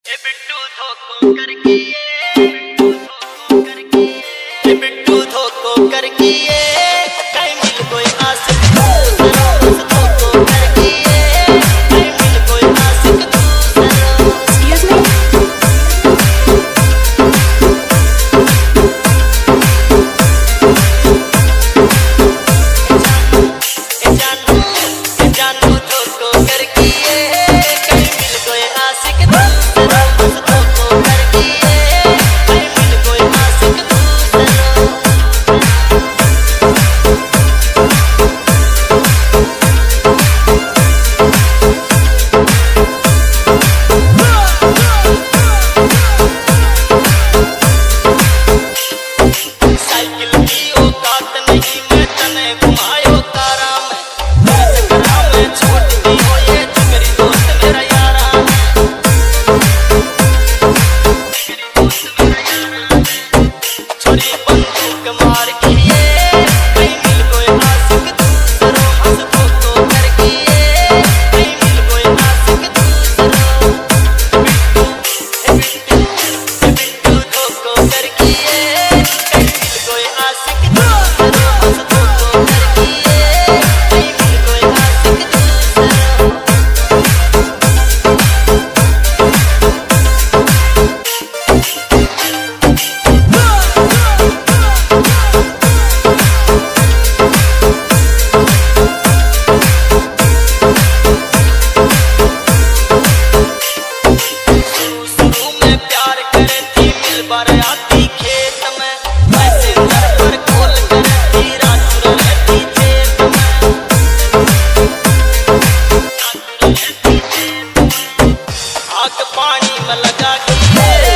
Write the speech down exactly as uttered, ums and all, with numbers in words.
ए बिट्टू धोखो करके बिट्टू धोखो करके बिट्टू धोखो करके कहीं मिल कोई आशिक दूसरा धोखो करके कहीं मिल कोई आशिक दूसरा। Excuse me? ए जानू ए जानू धोखो करके कहीं मिल कोई आशिक दूसरा धोखो करके कहीं मिल कोई आशिक दूसरा। साइकिल की औकात नहीं मैं तने घुमायो कारा में मेरे चक्करा में छूट दी हो ये जिगरी दोस्त मेरा यारा है जिगरी दोस्त मेरा यारा है। छोरी बंदूक मार के कहीं मिल कोई आशिक दूसरा हंस धोखो करके कहीं मिल कोई आशिक दूसरा। बिट्टू ए बिट्टू ए बिट्टू धोखो करके कहीं मिल कोई आशिक दूसरा हंस धोखो करके कहीं मिल कोई आशिक दूसरा। शुरू में प्यार करे थी मिल बार आती खेत में ऐसे दर पर खोल कर थी रात रहती जेब में रात रहती जेब में। आग पानी में लगा के